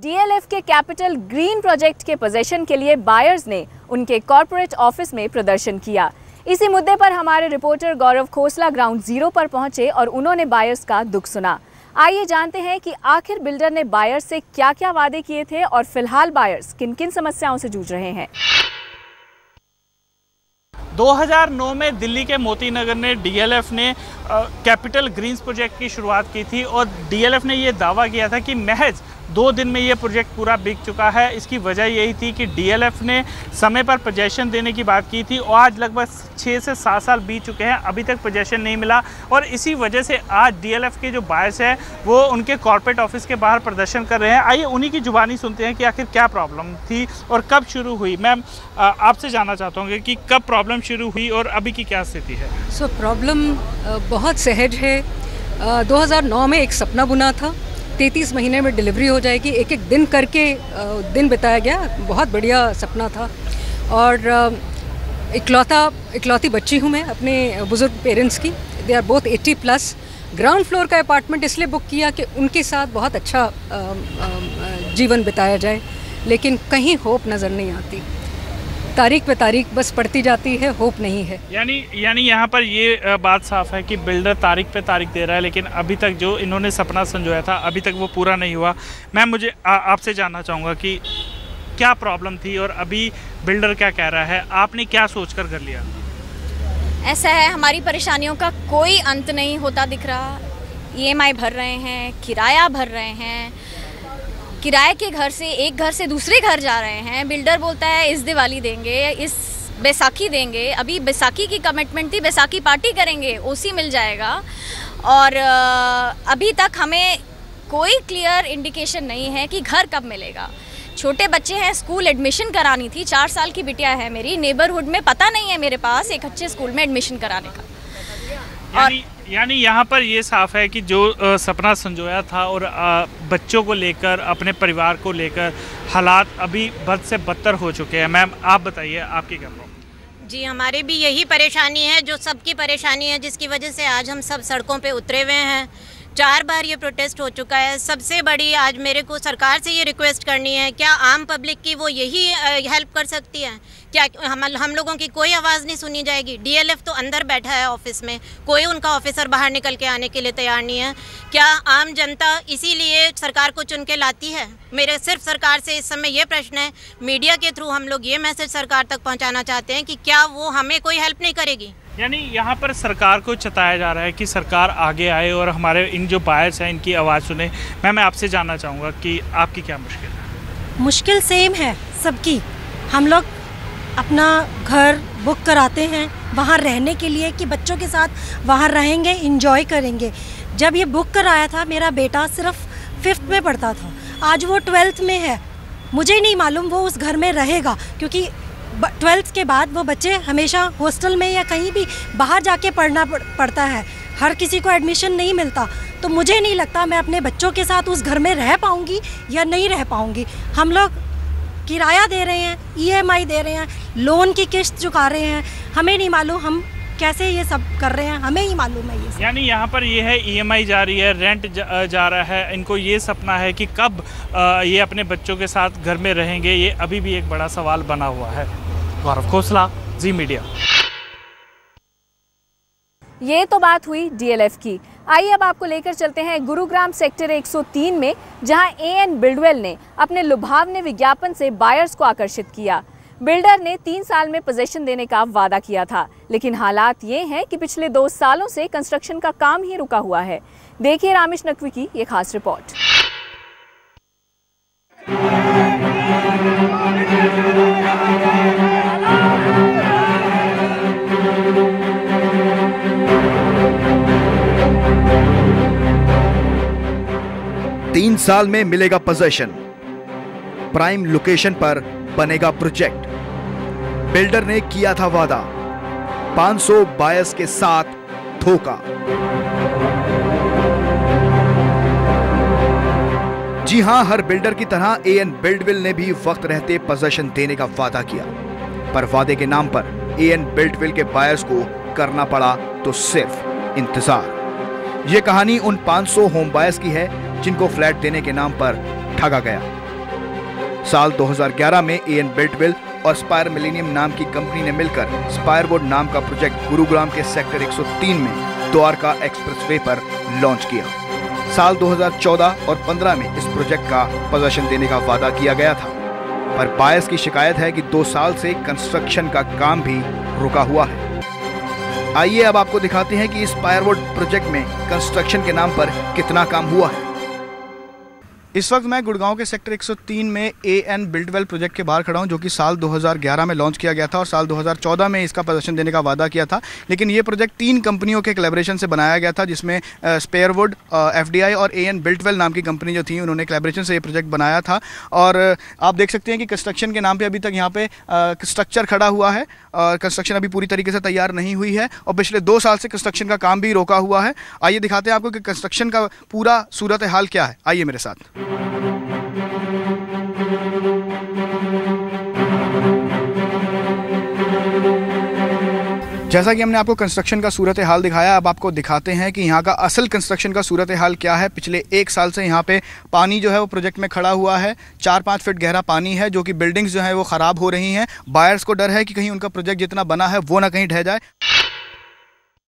DLF के capital green project के possession के लिए बायर्स ने उनके कॉर्पोरेट ऑफिस में प्रदर्शन किया। इसी मुद्दे पर हमारे reporter Gaurav Khosla ground zero पर पहुंचे और उन्होंने बायर्स का दुख सुना। आइए जानते हैं कि आखिर बिल्डर ने बायर्स से क्या-क्या वादे किए थे और फिलहाल बायर्स किन-किन समस्याओं से जूझ रहे हैं। 2009 में दिल्ली के मोती नगर ने डीएलएफ ने कैपिटल ग्रीन्स प्रोजेक्ट की शुरुआत की थी और डीएलएफ ने ये दावा किया था कि महज 2 दिन में ये प्रोजेक्ट पूरा बिक चुका है। इसकी वजह यही थी कि डीएलएफ ने समय पर पोजेशन देने की बात की थी और आज लगभग 6 से 7 साल बीत चुके हैं, अभी तक पोजेशन नहीं मिला और इसी वजह से आज डीएलएफ के जो बायर्स हैं वो उनके कॉर्पोरेट ऑफिस के बाहर प्रदर्शन कर रहे हैं। आइए उन्हीं की जुबानी सुनते हैं कि आखिर क्या प्रॉब्लम थी और कब शुरू हुई। मैम, आपसे जानना चाहता हूँ कि कब प्रॉब्लम शुरू हुई और अभी की क्या स्थिति है। प्रॉब्लम बहुत सहज है। 2009 में एक सपना बुना था, 33 महीने में डिलीवरी हो जाएगी, एक एक दिन करके दिन बिताया गया। बहुत बढ़िया सपना था और इकलौती बच्ची हूँ मैं अपने बुजुर्ग पेरेंट्स की। They are both 80+। Ground floor का अपार्टमेंट इसलिए बुक किया कि उनके साथ बहुत अच्छा जीवन बिताया जाए, लेकिन कहीं होप नज़र नहीं आती। तारीख पे तारीख बस पड़ती जाती है, होप नहीं है। यानी यहाँ पर ये बात साफ है कि बिल्डर तारीख पे तारीख दे रहा है, लेकिन अभी तक जो इन्होंने सपना संजोया था अभी तक वो पूरा नहीं हुआ। मैम, मुझे आपसे जानना चाहूँगा कि क्या प्रॉब्लम थी और अभी बिल्डर क्या कह रहा है, आपने क्या सोचकर कर लिया? ऐसा है, हमारी परेशानियों का कोई अंत नहीं होता दिख रहा। EMI भर रहे हैं, किराया भर रहे हैं, किराए के घर से एक घर से दूसरे घर जा रहे हैं। बिल्डर बोलता है इस दिवाली देंगे, इस बैसाखी देंगे। अभी बैसाखी की कमिटमेंट थी, बैसाखी पार्टी करेंगे, ओसी मिल जाएगा। और अभी तक हमें कोई क्लियर इंडिकेशन नहीं है कि घर कब मिलेगा। छोटे बच्चे हैं, स्कूल एडमिशन करानी थी, 4 साल की बिटिया है मेरी। नेबरहुड में पता नहीं है मेरे पास एक अच्छे स्कूल में एडमिशन कराने का। यानी यहाँ पर ये साफ है कि जो सपना संजोया था और बच्चों को लेकर, अपने परिवार को लेकर हालात अभी बद से बदतर हो चुके हैं। मैम, आप बताइए आपकी क्या प्रॉब्लम? जी, हमारी भी यही परेशानी है जो सबकी परेशानी है, जिसकी वजह से आज हम सब सड़कों पे उतरे हुए हैं। 4 बार ये प्रोटेस्ट हो चुका है। सबसे बड़ी आज मेरे को सरकार से ये रिक्वेस्ट करनी है, क्या आम पब्लिक की वो यही हेल्प कर सकती है? क्या हम लोगों की कोई आवाज़ नहीं सुनी जाएगी? डीएलएफ तो अंदर बैठा है ऑफिस में, कोई उनका ऑफिसर बाहर निकल के आने के लिए तैयार नहीं है। क्या आम जनता इसीलिए सरकार को चुन के लाती है? मेरे सिर्फ सरकार से इस समय ये प्रश्न है, मीडिया के थ्रू हम लोग ये मैसेज सरकार तक पहुँचाना चाहते हैं कि क्या वो हमें कोई हेल्प नहीं करेगी? यानी यहाँ पर सरकार को चताया जा रहा है कि सरकार आगे आए और हमारे इन जो बायर्स हैं इनकी आवाज़ सुने। मैं आपसे जानना चाहूँगा कि आपकी क्या मुश्किल है? मुश्किल सेम है सबकी। हम लोग अपना घर बुक कराते हैं वहाँ रहने के लिए कि बच्चों के साथ वहाँ रहेंगे, इंजॉय करेंगे। जब ये बुक कराया था, मेरा बेटा सिर्फ 5th में पढ़ता था, आज वो 12th में है। मुझे नहीं मालूम वो उस घर में रहेगा, क्योंकि 12th के बाद वो बच्चे हमेशा हॉस्टल में या कहीं भी बाहर जाके पढ़ना पड़ता है। हर किसी को एडमिशन नहीं मिलता। तो मुझे नहीं लगता मैं अपने बच्चों के साथ उस घर में रह पाऊँगी या नहीं रह पाऊँगी। हम लोग किराया दे रहे हैं, EMI दे रहे हैं, लोन की किस्त चुका रहे हैं। हमें नहीं मालूम हम कैसे ये सब कर रहे हैं, हमें ही मालूम है ये सब। यानी यहाँ पर ये है EMI जा रही है, रेंट जा रहा है। इनको ये सपना है कि कब ये अपने बच्चों के साथ घर में रहेंगे, ये अभी भी एक बड़ा सवाल बना हुआ है। गौरव खोसला, जी मीडिया। ये तो बात हुई डीएलएफ की। आइए अब आपको लेकर चलते हैं गुरुग्राम सेक्टर 103 में, जहां AN बिल्डवेल ने अपने लुभावने विज्ञापन से बायर्स को आकर्षित किया। बिल्डर ने 3 साल में पोजेशन देने का वादा किया था, लेकिन हालात ये हैं कि पिछले 2 सालों से कंस्ट्रक्शन का काम ही रुका हुआ है। देखिए रामेश नकवी की ये खास रिपोर्ट। तीन साल में मिलेगा पोजेशन, प्राइम लोकेशन पर बनेगा प्रोजेक्ट। बिल्डर ने किया था वादा, 500 बायर्स के साथ धोखा। जी हां, हर बिल्डर की तरह AN बिल्डवेल ने भी वक्त रहते पोजेशन देने का वादा किया, पर वादे के नाम पर AN बिल्डवेल के बायर्स को करना पड़ा तो सिर्फ इंतजार। यह कहानी उन 500 होम बायर्स की है जिनको फ्लैट देने के नाम पर ठगा गया। साल 2011 में एएन बिल्डवेल और स्पायर मिलेनियम नाम की कंपनी ने मिलकर स्पायरवुड नाम का प्रोजेक्ट गुरुग्राम के सेक्टर 103 में द्वारका एक्सप्रेसवे पर लॉन्च किया। साल 2014 और 15 में इस प्रोजेक्ट का पोजीशन देने का वादा किया गया था, पर बायर्स की शिकायत है कि 2 साल से कंस्ट्रक्शन का काम भी रुका हुआ है। आइए अब आपको दिखाते हैं कि इस स्पायरवुड प्रोजेक्ट में कंस्ट्रक्शन के नाम पर कितना काम हुआ है। इस वक्त मैं गुड़गांव के सेक्टर 103 में एएन बिल्डवेल प्रोजेक्ट के बाहर खड़ा हूं, जो कि साल 2011 में लॉन्च किया गया था और साल 2014 में इसका पोजीशन देने का वादा किया था। लेकिन ये प्रोजेक्ट 3 कंपनियों के कोलैबोरेशन से बनाया गया था, जिसमें स्पायरवुड, एफडीआई और एएन बिल्डवेल नाम की कंपनी जो थी, उन्होंने कोलैबोरेशन से ये प्रोजेक्ट बनाया था। और आप देख सकते हैं कि कंस्ट्रक्शन के नाम पर अभी तक यहाँ पे स्ट्रक्चर खड़ा हुआ है और कंस्ट्रक्शन अभी पूरी तरीके से तैयार नहीं हुई है और पिछले 2 साल से कंस्ट्रक्शन का काम भी रोका हुआ है। आइए दिखाते हैं आपको कि कंस्ट्रक्शन का पूरा सूरत हाल क्या है। आइए मेरे साथ। जैसा कि हमने आपको कंस्ट्रक्शन का सूरत हाल दिखाया, अब आपको दिखाते हैं कि यहाँ का असल कंस्ट्रक्शन का सूरत हाल क्या है। पिछले 1 साल से यहाँ पे पानी जो है वो प्रोजेक्ट में खड़ा हुआ है। 4-5 फीट गहरा पानी है, जो कि बिल्डिंग्स जो है वो ख़राब हो रही हैं। बायर्स को डर है कि कहीं उनका प्रोजेक्ट जितना बना है वो ना कहीं ढह जाए।